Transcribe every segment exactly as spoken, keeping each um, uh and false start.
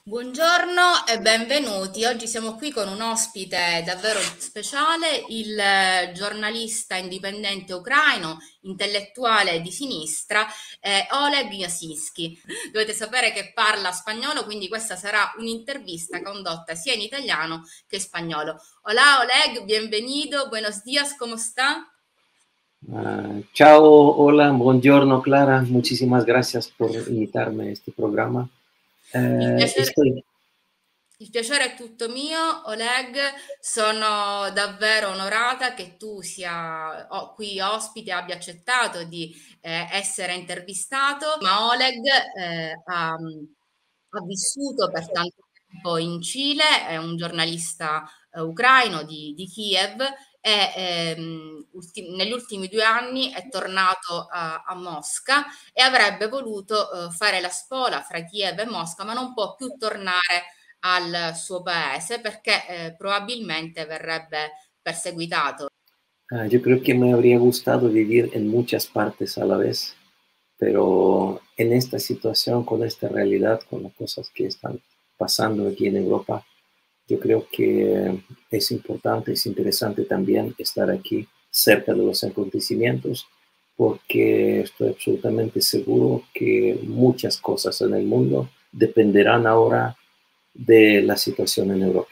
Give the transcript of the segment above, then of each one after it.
Buongiorno e benvenuti. Oggi siamo qui con un ospite davvero speciale, il eh, giornalista indipendente ucraino, intellettuale di sinistra, eh, Oleg Yasinski. Dovete sapere che parla spagnolo, quindi questa sarà un'intervista condotta sia in italiano che in spagnolo. Hola Oleg, bienvenido, buenos días, ¿cómo está? Ah, ciao, hola, buongiorno Clara, muchísimas gracias por invitarme a este programa. Il Eh, piacere, estoy, Il piacere è tutto mio, Oleg. Sono davvero onorata che tu sia o- qui ospite e abbia accettato di eh, essere intervistato. Ma Oleg eh, ha, ha vissuto per tanto tempo in Cile, è un giornalista eh, ucraino di, di Kiev e ehm, ulti- negli ultimi due anni è tornato a, a Mosca e avrebbe voluto eh, fare la spola fra Kiev e Mosca, ma non può più tornare al suo paese perché eh, probabilmente verrebbe perseguitato. ah, yo creo que me habría gustado vivir en muchas partes a la vez, pero en esta situación, con esta realidad, con las cosas que están pasando aquí en Europa, yo creo que es importante, es interesante también estar aquí cerca de los acontecimientos, porque estoy absolutamente seguro que muchas cosas en el mundo dependerán ahora de la situación en Europa.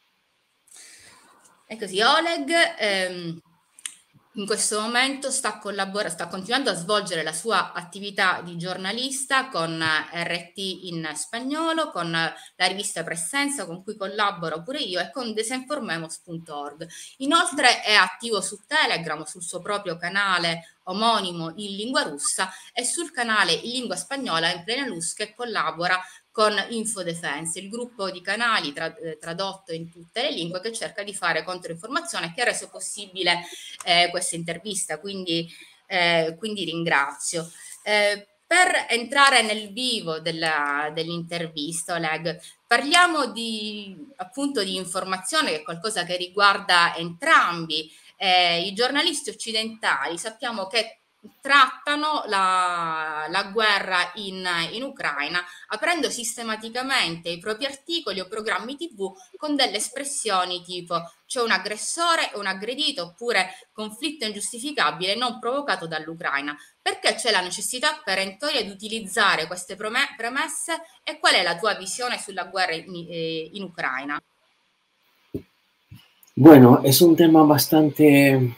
È così, Oleg ehm, in questo momento sta, collabora- sta continuando a svolgere la sua attività di giornalista con eh, R T in spagnolo, con eh, la rivista Presenza con cui collaboro pure io e con desinformemos punto org. Inoltre è attivo su Telegram, sul suo proprio canale omonimo in lingua russa e sul canale in lingua spagnola in plena luz che collabora con Infodefense, il gruppo di canali tra, eh, tradotto in tutte le lingue che cerca di fare controinformazione e che ha reso possibile eh, questa intervista, quindi, eh, quindi ringrazio. Eh, per entrare nel vivo della, dell'intervista, Oleg, parliamo di, appunto di informazione, che è qualcosa che riguarda entrambi. Eh, I giornalisti occidentali sappiamo che trattano la, la guerra in, in Ucraina aprendo sistematicamente i propri articoli o programmi T V con delle espressioni tipo c'è un aggressore e un aggredito oppure conflitto ingiustificabile non provocato dall'Ucraina. Perché c'è la necessità perentoria di utilizzare queste premesse e qual è la tua visione sulla guerra in, eh, in Ucraina? Bueno, es un tema bastante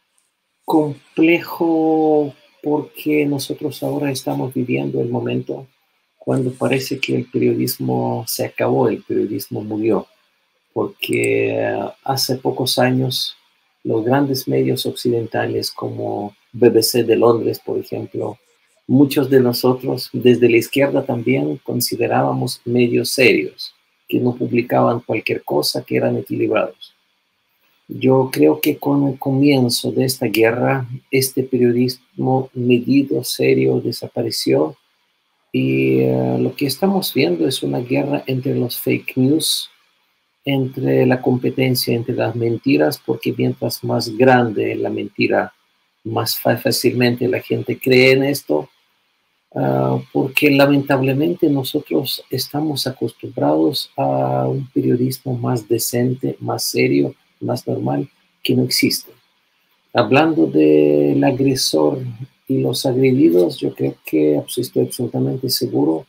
complejo porque nosotros ahora estamos viviendo el momento cuando parece que el periodismo se acabó, el periodismo murió, porque hace pocos años los grandes medios occidentales como B B C de Londres, por ejemplo, muchos de nosotros desde la izquierda también considerábamos medios serios, que no publicaban cualquier cosa, que eran equilibrados. Yo creo que con el comienzo de esta guerra, este periodismo medido, serio, desapareció y uh, lo que estamos viendo es una guerra entre los fake news, entre la competencia, entre las mentiras, porque mientras más grande la mentira, más fácilmente la gente cree en esto, uh, porque lamentablemente nosotros estamos acostumbrados a un periodismo más decente, más serio, más normal, que no existe. Hablando del agresor y los agredidos, yo creo que pues, estoy absolutamente seguro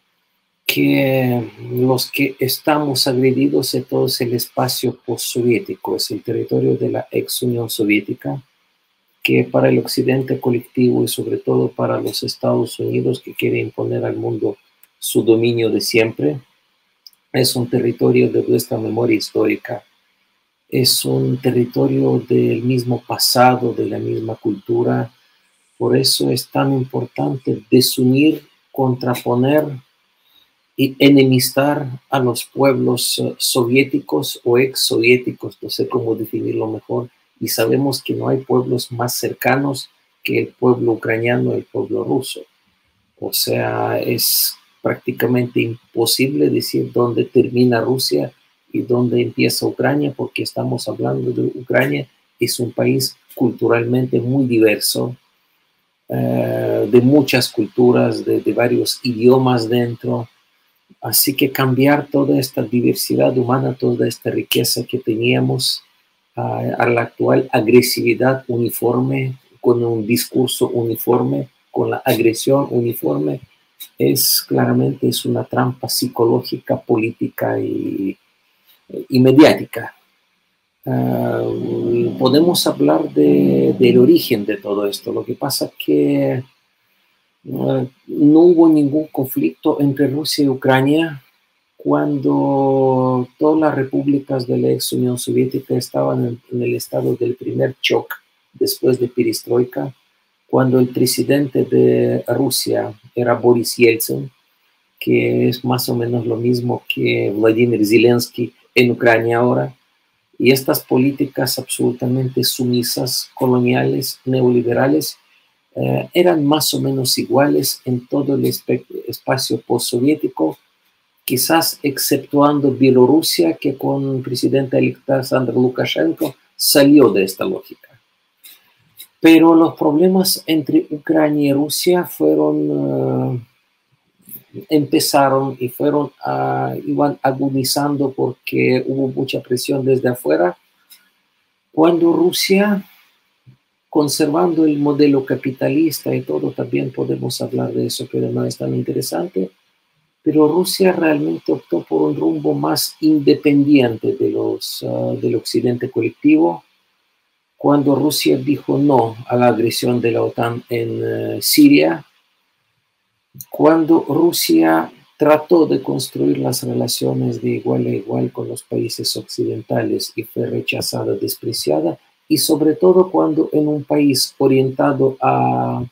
que los que estamos agredidos en todo es el espacio postsoviético, es el territorio de la ex Unión Soviética, que para el occidente colectivo y sobre todo para los Estados Unidos que quiere imponer al mundo su dominio de siempre, es un territorio de nuestra memoria histórica, es un territorio del mismo pasado, de la misma cultura. Por eso es tan importante desunir, contraponer y enemistar a los pueblos uh, soviéticos o ex soviéticos, no sé cómo definirlo mejor, y sabemos que no hay pueblos más cercanos que el pueblo ucraniano y el pueblo ruso. O sea, es prácticamente imposible decir dónde termina Rusia y dónde empieza Ucrania, porque estamos hablando de Ucrania, es un país culturalmente muy diverso, eh, de muchas culturas, de, de varios idiomas dentro, Así que cambiar toda esta diversidad humana, toda esta riqueza que teníamos a, a la actual agresividad uniforme, con un discurso uniforme, con la agresión uniforme, es claramente es una trampa psicológica, política y, y mediática. Uh, podemos hablar de, del origen de todo esto. Lo que pasa es que uh, no hubo ningún conflicto entre Rusia y Ucrania cuando todas las repúblicas de la ex Unión Soviética estaban en, en el estado del primer shock después de Perestroika, cuando el presidente de Rusia era Boris Yeltsin, que es más o menos lo mismo que Vladimir Zelensky en Ucrania ahora, y estas políticas absolutamente sumisas, coloniales, neoliberales, eh, eran más o menos iguales en todo el espacio postsoviético, quizás exceptuando Bielorrusia, que con el presidente Alexander Lukashenko salió de esta lógica. Pero los problemas entre Ucrania y Rusia fueron, uh, empezaron y fueron, uh, iban agudizando porque hubo mucha presión desde afuera. Cuando Rusia, conservando el modelo capitalista y todo, también podemos hablar de eso, pero no es tan interesante, pero Rusia realmente optó por un rumbo más independiente de los, uh, del occidente colectivo. Cuando Rusia dijo no a la agresión de la OTAN en uh, Siria, cuando Rusia trató de construir las relaciones de igual a igual con los países occidentales y fue rechazada, despreciada, y sobre todo cuando en un país orientado a,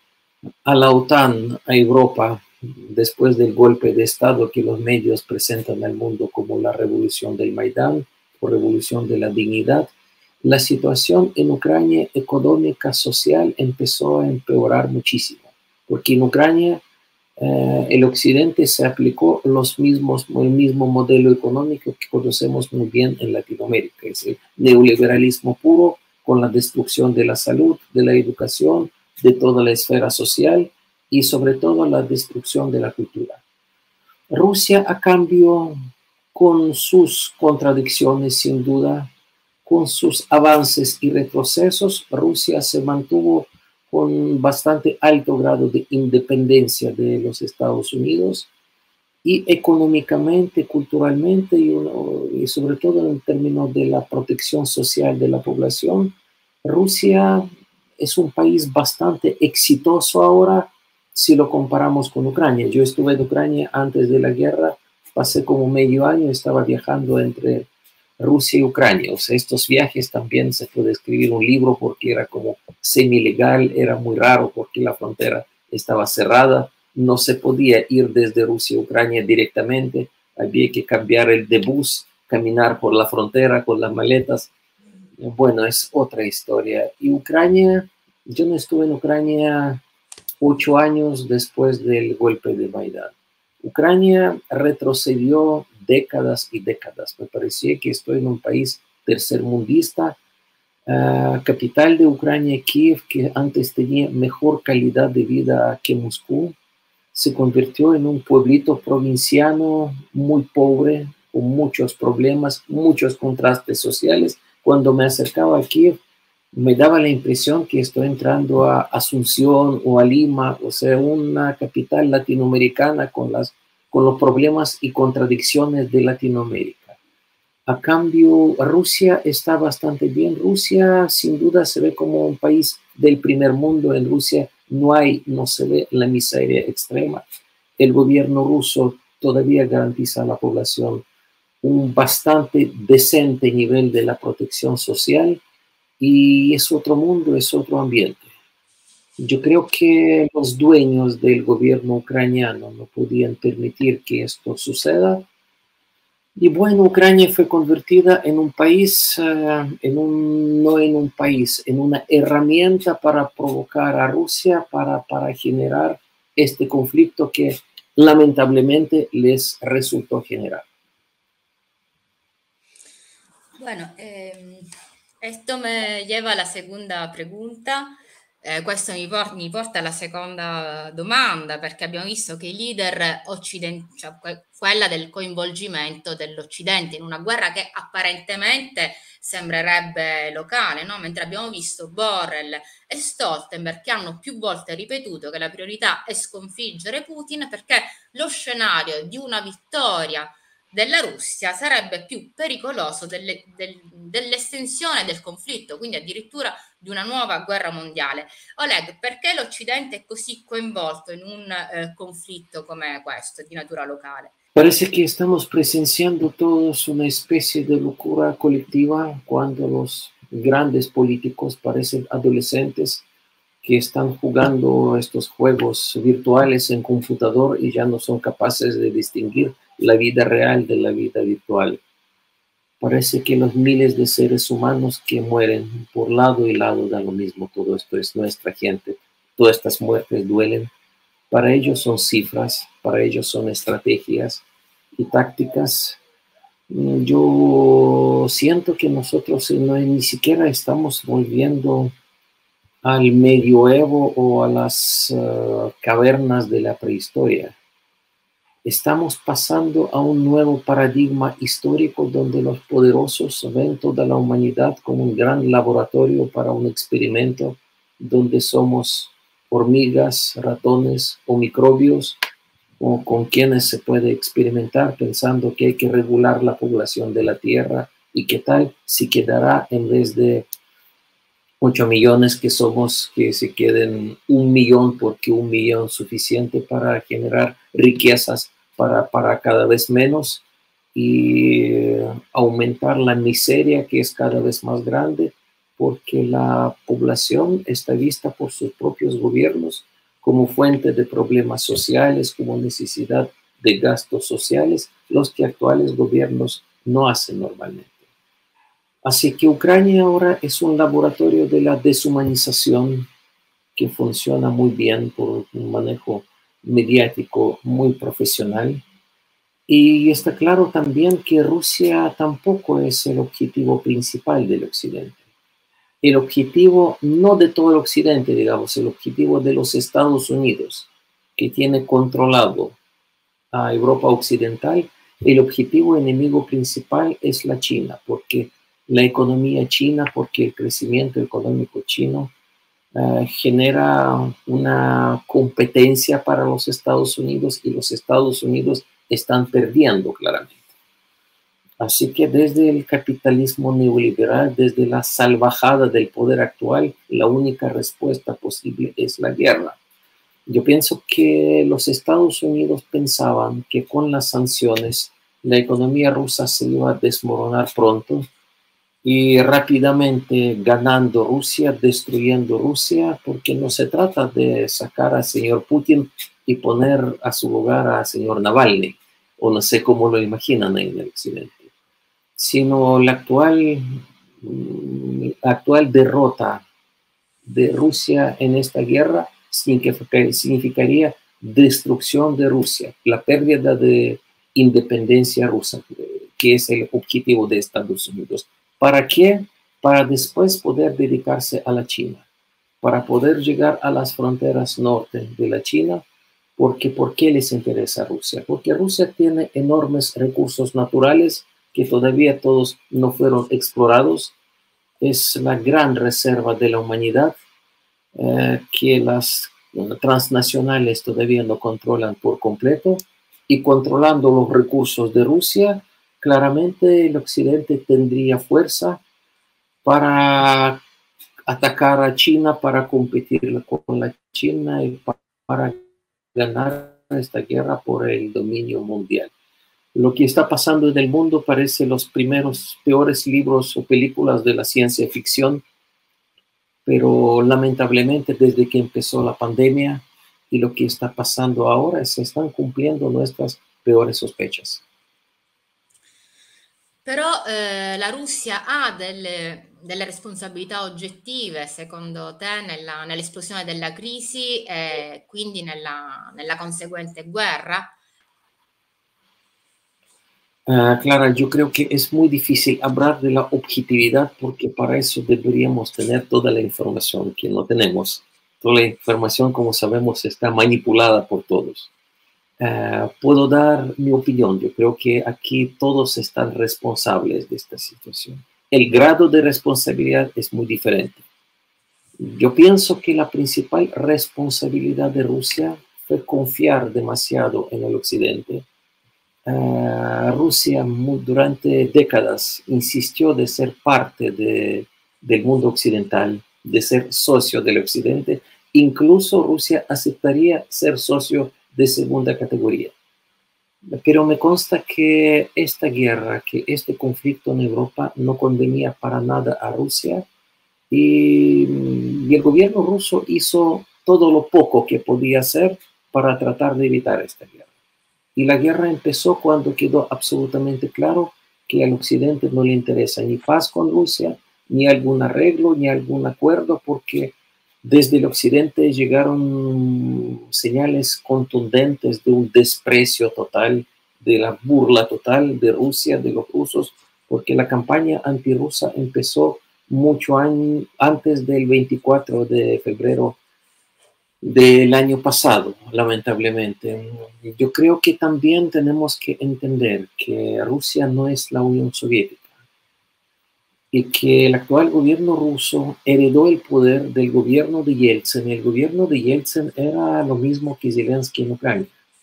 a la OTAN, a Europa, después del golpe de Estado que los medios presentan al mundo como la revolución del Maidán o revolución de la dignidad, la situación en Ucrania económica, social, empezó a empeorar muchísimo, porque en Ucrania eh, el occidente se aplicó los mismos, el mismo modelo económico que conocemos muy bien en Latinoamérica, es el neoliberalismo puro, con la destrucción de la salud, de la educación, de toda la esfera social y sobre todo la destrucción de la cultura. Rusia, a cambio, con sus contradicciones sin duda, con sus avances y retrocesos, Rusia se mantuvo con bastante alto grado de independencia de los Estados Unidos y económicamente, culturalmente y, uno, y sobre todo en términos de la protección social de la población, Rusia es un país bastante exitoso ahora si lo comparamos con Ucrania. Yo estuve en Ucrania antes de la guerra, pasé como medio año, estaba viajando entre Rusia y Ucrania. O sea, estos viajes también se puede escribir un libro porque era como semi-legal, era muy raro porque la frontera estaba cerrada, no se podía ir desde Rusia a Ucrania directamente, había que cambiar el de bus, caminar por la frontera con las maletas. Bueno, es otra historia. Y Ucrania, yo no estuve en Ucrania ocho años después del golpe de Maidán. Ucrania retrocedió décadas y décadas. Me parecía que estoy en un país tercermundista. Uh, capital de Ucrania, Kiev, que antes tenía mejor calidad de vida que Moscú, se convirtió en un pueblito provinciano muy pobre, con muchos problemas, muchos contrastes sociales. Cuando me acercaba a Kiev, me daba la impresión que estoy entrando a Asunción o a Lima, o sea, una capital latinoamericana con, las, con los problemas y contradicciones de Latinoamérica. A cambio, Rusia está bastante bien. Rusia, sin duda, se ve como un país del primer mundo. En Rusia no hay, no se ve la miseria extrema. El gobierno ruso todavía garantiza a la población un bastante decente nivel de la protección social y es otro mundo, es otro ambiente. Yo creo que los dueños del gobierno ucraniano no podían permitir que esto suceda. Y bueno, Ucrania fue convertida en un país, uh, en un, no en un país, en una herramienta para provocar a Rusia, para, para generar este conflicto que lamentablemente les resultó generar. Bueno, eh, esto me lleva a la segunda pregunta. Eh, questo mi, por mi porta alla seconda domanda, perché abbiamo visto che i leader occidentali, cioè que quella del coinvolgimento dell'Occidente in una guerra che apparentemente sembrerebbe locale, no? Mentre abbiamo visto Borrell e Stoltenberg che hanno più volte ripetuto che la priorità è sconfiggere Putin, perché lo scenario di una vittoria della Russia sarebbe più pericoloso delle, del, dell'estensione del conflitto, quindi addirittura di una nuova guerra mondiale. Oleg, perché l'Occidente è così coinvolto in un eh, conflitto come questo, di natura locale? Parece que estamos presenciando todos una especie de locura colectiva cuando los grandes políticos parecen adolescentes que están jugando estos juegos virtuales en computador y ya no son capaces de distinguir la vida real de la vida virtual. Parece que los miles de seres humanos que mueren por lado y lado da lo mismo. Todo esto es nuestra gente. Todas estas muertes duelen. Para ellos son cifras, para ellos son estrategias y tácticas. Yo siento que nosotros no, ni siquiera estamos volviendo al medioevo o a las uh, cavernas de la prehistoria. Estamos pasando a un nuevo paradigma histórico donde los poderosos ven toda la humanidad como un gran laboratorio para un experimento donde somos hormigas, ratones o microbios o con quienes se puede experimentar pensando que hay que regular la población de la Tierra y qué tal si quedará en vez de ocho millones que somos, que se queden un millón porque un millón es suficiente para generar riquezas para, para cada vez menos y aumentar la miseria que es cada vez más grande porque la población está vista por sus propios gobiernos como fuente de problemas sociales, como necesidad de gastos sociales, los que actuales gobiernos no hacen normalmente. Así que Ucrania ahora es un laboratorio de la deshumanización que funciona muy bien por un manejo mediático muy profesional. Y está claro también que Rusia tampoco es el objetivo principal del Occidente. El objetivo no de todo el Occidente, digamos, el objetivo de los Estados Unidos, que tiene controlado a Europa Occidental, el objetivo enemigo principal es la China, porque la economía china, porque el crecimiento económico chino uh, genera una competencia para los Estados Unidos y los Estados Unidos están perdiendo claramente. Así que desde el capitalismo neoliberal, desde la salvajada del poder actual, la única respuesta posible es la guerra. Yo pienso que los Estados Unidos pensaban que con las sanciones la economía rusa se iba a desmoronar pronto y rápidamente ganando Rusia, destruyendo Rusia, porque no se trata de sacar al señor Putin y poner a su lugar al señor Navalny, o no sé cómo lo imaginan en el occidente, sino la actual, la actual derrota de Rusia en esta guerra significaría destrucción de Rusia, la pérdida de independencia rusa, que es el objetivo de Estados Unidos. ¿Para qué? Para después poder dedicarse a la China, para poder llegar a las fronteras norte de la China. Porque, ¿por qué les interesa Rusia? Porque Rusia tiene enormes recursos naturales que todavía todos no fueron explorados. Es la gran reserva de la humanidad eh, que las transnacionales todavía no controlan por completo. Y controlando los recursos de Rusia, claramente el occidente tendría fuerza para atacar a China, para competir con la China y para ganar esta guerra por el dominio mundial. Lo que está pasando en el mundo parece los primeros peores libros o películas de la ciencia ficción, pero lamentablemente desde que empezó la pandemia y lo que está pasando ahora se están cumpliendo nuestras peores sospechas. Però eh, la Russia ha delle, delle responsabilità oggettive, secondo te, nella, nell'esplosione della crisi e quindi nella, nella conseguente guerra? Uh, Clara, yo creo que es muy difícil hablar de la objetividad porque para eso deberíamos tener toda la información que no tenemos. toda la información, como sabemos, está manipulada por todos. Uh, puedo dar mi opinión. Yo creo que aquí todos están responsables de esta situación. El grado de responsabilidad es muy diferente. Yo pienso que la principal responsabilidad de Rusia fue confiar demasiado en el Occidente. Uh, Rusia muy, durante décadas insistió de ser parte de, del mundo occidental, de ser socio del Occidente. Incluso Rusia aceptaría ser socio de segunda categoría. Pero me consta que esta guerra, que este conflicto en Europa no convenía para nada a Rusia y, y el gobierno ruso hizo todo lo poco que podía hacer para tratar de evitar esta guerra. Y la guerra empezó cuando quedó absolutamente claro que al Occidente no le interesa ni paz con Rusia, ni algún arreglo, ni algún acuerdo, porque desde el Occidente llegaron señales contundentes de un desprecio total, de la burla total de Rusia, de los rusos, porque la campaña antirrusa empezó mucho año, antes del veinticuatro de febrero del año pasado, lamentablemente. Yo creo que también tenemos que entender que Rusia no es la Unión Soviética y que el actual gobierno ruso heredó el poder del gobierno de Yeltsin. El gobierno de Yeltsin era lo mismo que Zelensky en Ucrania.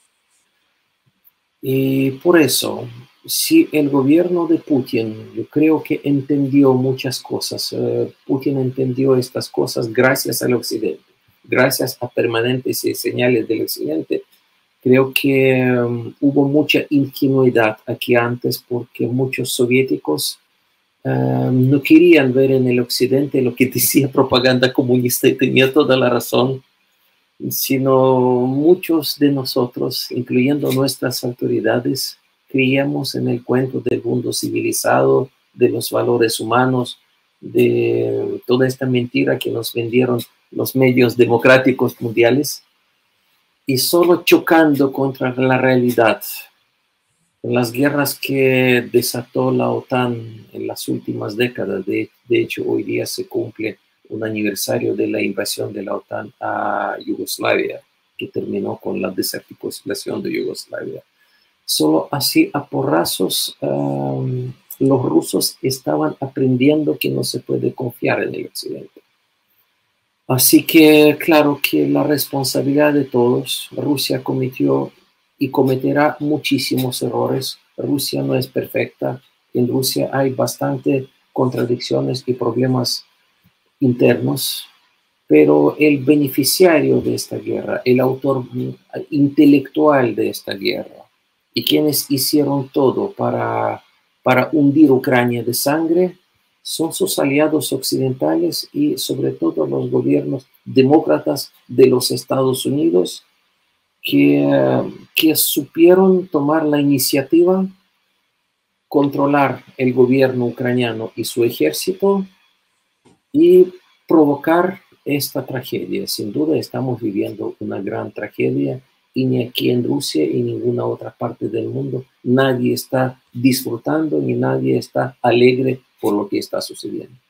Y por eso, si el gobierno de Putin, yo creo que entendió muchas cosas. Uh, Putin entendió estas cosas gracias al Occidente, gracias a permanentes señales del Occidente. Creo que um, hubo mucha ingenuidad aquí antes porque muchos soviéticos Uh, no querían ver en el Occidente lo que decía propaganda comunista y tenía toda la razón, sino muchos de nosotros, incluyendo nuestras autoridades, creíamos en el cuento del mundo civilizado, de los valores humanos, de toda esta mentira que nos vendieron los medios democráticos mundiales, y solo chocando contra la realidad. Las guerras que desató la OTAN en las últimas décadas, de, de hecho hoy día se cumple un aniversario de la invasión de la OTAN a Yugoslavia, que terminó con la desarticulación de Yugoslavia. Solo así a porrazos um, los rusos estaban aprendiendo que no se puede confiar en el Occidente. Así que claro que la responsabilidad de todos, Rusia cometió y cometerá muchísimos errores. Rusia no es perfecta. En Rusia hay bastante contradicciones y problemas internos, pero el beneficiario de esta guerra, el autor intelectual de esta guerra y quienes hicieron todo para, para hundir Ucrania de sangre son sus aliados occidentales y sobre todo los gobiernos demócratas de los Estados Unidos, Que, que supieron tomar la iniciativa, controlar el gobierno ucraniano y su ejército y provocar esta tragedia. Sin duda estamos viviendo una gran tragedia y ni aquí en Rusia y en ninguna otra parte del mundo nadie está disfrutando ni nadie está alegre por lo que está sucediendo.